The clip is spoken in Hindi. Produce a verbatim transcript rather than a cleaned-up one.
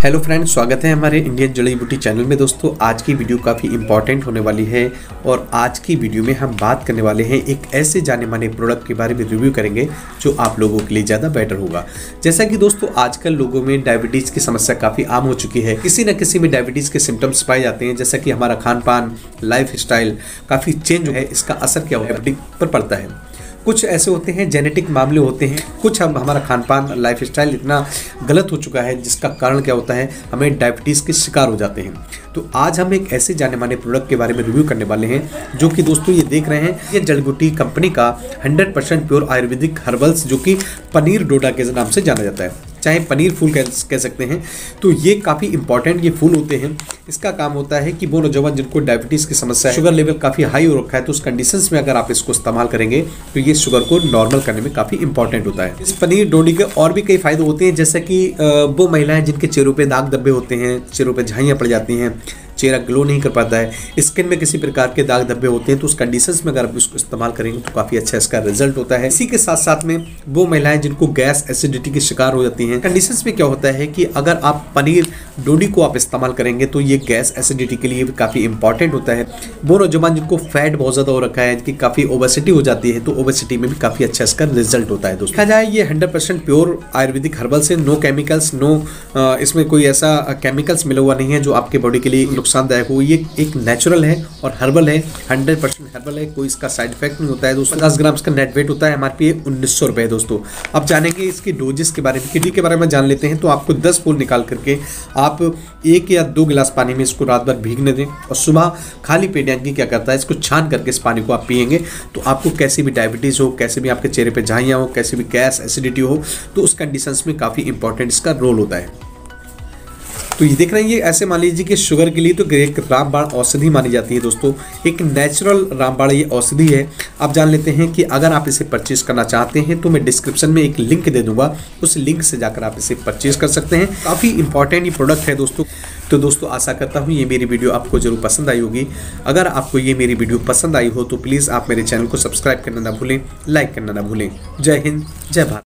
हेलो फ्रेंड्स, स्वागत है हमारे इंडियन जड़ी बूटी चैनल में। दोस्तों, आज की वीडियो काफ़ी इंपॉर्टेंट होने वाली है और आज की वीडियो में हम बात करने वाले हैं एक ऐसे जाने माने प्रोडक्ट के बारे में रिव्यू करेंगे जो आप लोगों के लिए ज़्यादा बेटर होगा। जैसा कि दोस्तों, आजकल लोगों में डायबिटीज़ की समस्या काफ़ी आम हो चुकी है। किसी न किसी में डायबिटीज़ के सिम्टम्स पाए जाते हैं, जैसा कि हमारा खान पान, लाइफ स्टाइल काफ़ी चेंज है। इसका असर क्या होता है पर पड़ता है। कुछ ऐसे होते हैं जेनेटिक मामले होते हैं, कुछ हम हमारा खान पान, लाइफ स्टाइल इतना गलत हो चुका है जिसका कारण क्या होता है, हमें डायबिटीज़ के शिकार हो जाते हैं। तो आज हम एक ऐसे जाने माने प्रोडक्ट के बारे में रिव्यू करने वाले हैं जो कि दोस्तों ये देख रहे हैं, ये जड़ी बूटी कंपनी का hundred percent pure Ayurvedic herbals, जो कि पनीर डोडा के नाम से जाना जाता है, चाहे पनीर फूल कह, कह सकते हैं। तो ये काफ़ी इंपॉर्टेंट ये फूल होते हैं। इसका काम होता है कि वो नौजवान जिनको डायबिटीज़ की समस्या है, शुगर लेवल काफ़ी हाई हो रखा है, तो उस कंडीशंस में अगर आप इसको इस्तेमाल करेंगे तो ये शुगर को नॉर्मल करने में काफ़ी इंपॉर्टेंट होता है। इस पनीर डोडी के और भी कई फायदे होते हैं, जैसे कि वो महिलाएं जिनके चेहरों पे दाग धब्बे होते हैं, चेहरों पे झाइयाँ पड़ जाती हैं, चेहरा ग्लो नहीं कर पाता है, स्किन में किसी प्रकार के दाग धब्बे होते हैं, तो उस कंडीशंस में अगर आप इसको इस्तेमाल करेंगे तो काफ़ी अच्छा इसका रिजल्ट होता है। इसी के साथ साथ में वो महिलाएं जिनको गैस एसिडिटी के शिकार हो जाती हैं, कंडीशंस में क्या होता है कि अगर आप पनीर डोडी को आप इस्तेमाल करेंगे तो ये गैस एसिडिटी के लिए भी काफ़ी इंपॉर्टेंट होता है। वो नौजवान जिनको फैट बहुत ज़्यादा हो रखा है, जिनकी काफ़ी ओबेसिटी हो जाती है, तो ओबेसिटी में भी काफ़ी अच्छा इसका रिजल्ट होता है। दोस्तों, देखा जाए ये hundred percent pure Ayurvedic herbal से, नो केमिकल्स, नो इसमें कोई ऐसा केमिकल्स मिला हुआ नहीं है जो आपके बॉडी के लिए नुकसानदायक हो। ये एक नेचुरल है और हर्बल है, हंड्रेड परसेंट हर्बल है, कोई इसका साइड इफेक्ट नहीं होता है। दोस्तों, पचास ग्राम इसका नेट वेट होता है, हमारे पे उन्नीस सौ रुपए। दोस्तों, अब जानेंगे इसकी डोजेस के बारे में, किडी के बारे में जान लेते हैं। तो आपको दस फूल निकाल करके आप एक या दो गिलास पानी में इसको रात भर भीगने दें और सुबह खाली पेट यानी क्या करता है, इसको छान करके इस पानी को आप पिएंगे तो आपको कैसी भी डायबिटीज़ हो, कैसे भी आपके चेहरे पे झाइयाँ हो, कैसे भी गैस एसिडिटी हो, तो उस कंडीशंस में काफ़ी इंपॉर्टेंट इसका रोल होता है। तो ये देख रहे हैं, ये ऐसे मान लीजिए कि शुगर के लिए तो एक रामबाण औषधि मानी जाती है। दोस्तों, एक नेचुरल रामबाण ये औषधि है। आप जान लेते हैं कि अगर आप इसे परचेज करना चाहते हैं तो मैं डिस्क्रिप्शन में एक लिंक दे दूंगा, उस लिंक से जाकर आप इसे परचेज कर सकते हैं। काफ़ी इंपॉर्टेंट ये प्रोडक्ट है दोस्तों। तो दोस्तों, आशा करता हूँ ये मेरी वीडियो आपको जरूर पसंद आई होगी। अगर आपको ये मेरी वीडियो पसंद आई हो तो प्लीज़ आप मेरे चैनल को सब्सक्राइब करना ना भूलें, लाइक करना ना भूलें। जय हिंद, जय भारत।